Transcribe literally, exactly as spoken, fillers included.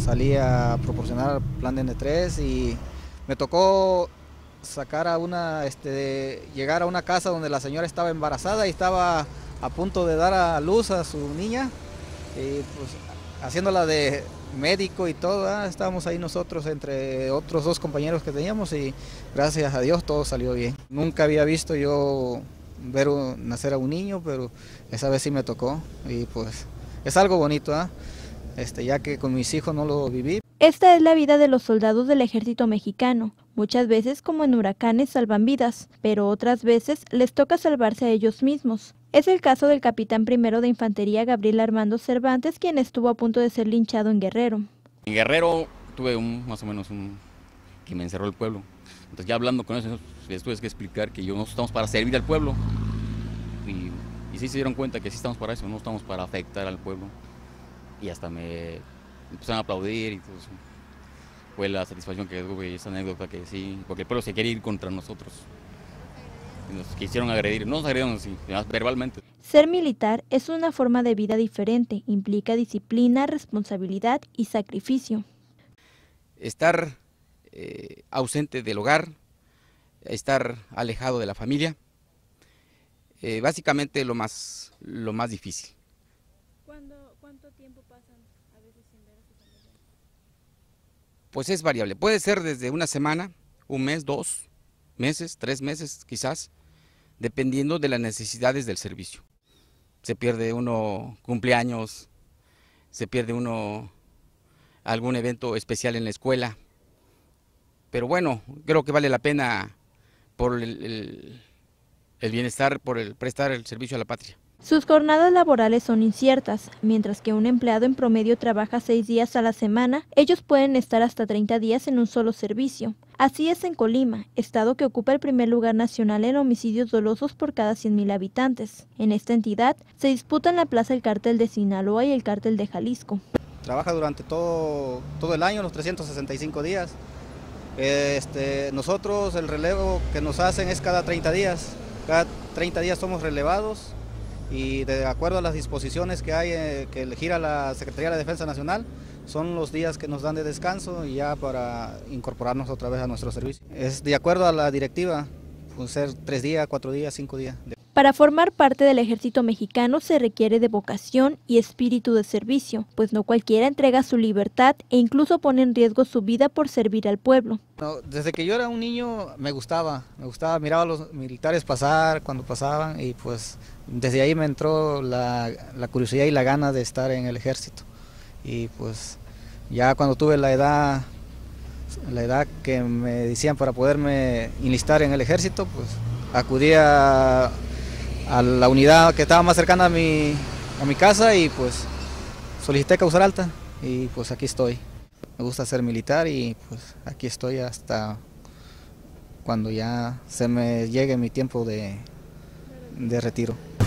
salí a proporcionar plan de N tres y me tocó sacar a una, este, llegar a una casa donde la señora estaba embarazada y estaba a punto de dar a luz a su niña, y pues haciéndola de médico y todo, ¿eh? Estábamos ahí nosotros entre otros dos compañeros que teníamos y gracias a Dios todo salió bien. Nunca había visto yo ver un, nacer a un niño, pero esa vez sí me tocó y pues es algo bonito, ¿eh? Este, ya que con mis hijos no lo viví. Esta es la vida de los soldados del ejército mexicano. Muchas veces, como en huracanes, salvan vidas, pero otras veces les toca salvarse a ellos mismos. Es el caso del capitán primero de infantería Gabriel Armando Cervantes, quien estuvo a punto de ser linchado en Guerrero. En Guerrero tuve un, más o menos un, que me encerró el pueblo. Entonces ya hablando con eso, les tuve que explicar que yo no estamos para servir al pueblo. Y, y sí se dieron cuenta que sí estamos para eso, no estamos para afectar al pueblo. Y hasta me empezaron a aplaudir y todo eso. Fue la satisfacción que tuve, esa anécdota que sí, porque el pueblo se quería ir contra nosotros. Y nos quisieron agredir, no nos agredieron así, verbalmente. Ser militar es una forma de vida diferente, implica disciplina, responsabilidad y sacrificio. Estar eh, ausente del hogar, estar alejado de la familia, eh, básicamente lo más, lo más difícil. ¿Cuándo, ¿Cuánto tiempo pasan a veces sin ver a sus familiares? Pues es variable, puede ser desde una semana, un mes, dos meses, tres meses quizás, dependiendo de las necesidades del servicio. Se pierde uno cumpleaños, se pierde uno algún evento especial en la escuela, pero bueno, creo que vale la pena por el, el, el bienestar, por el prestar el servicio a la patria. Sus jornadas laborales son inciertas, mientras que un empleado en promedio trabaja seis días a la semana, ellos pueden estar hasta treinta días en un solo servicio. Así es en Colima, estado que ocupa el primer lugar nacional en homicidios dolosos por cada cien mil habitantes. En esta entidad se disputan la plaza el cártel de Sinaloa y el cártel de Jalisco. Trabaja durante todo, todo el año, los trescientos sesenta y cinco días. Este, nosotros el relevo que nos hacen es cada treinta días, cada treinta días somos relevados. Y de acuerdo a las disposiciones que hay, eh, que gira la Secretaría de la Defensa Nacional, son los días que nos dan de descanso y ya para incorporarnos otra vez a nuestro servicio. Es de acuerdo a la directiva, puede ser tres días, cuatro días, cinco días. Para formar parte del ejército mexicano se requiere de vocación y espíritu de servicio, pues no cualquiera entrega su libertad e incluso pone en riesgo su vida por servir al pueblo. No, desde que yo era un niño me gustaba, me gustaba, miraba a los militares pasar cuando pasaban y pues desde ahí me entró la, la curiosidad y la gana de estar en el ejército. Y pues ya cuando tuve la edad, la edad que me decían para poderme enlistar en el ejército, pues acudí a a la unidad que estaba más cercana a mi, a mi casa y pues solicité causar alta y pues aquí estoy. Me gusta ser militar y pues aquí estoy hasta cuando ya se me llegue mi tiempo de, de retiro.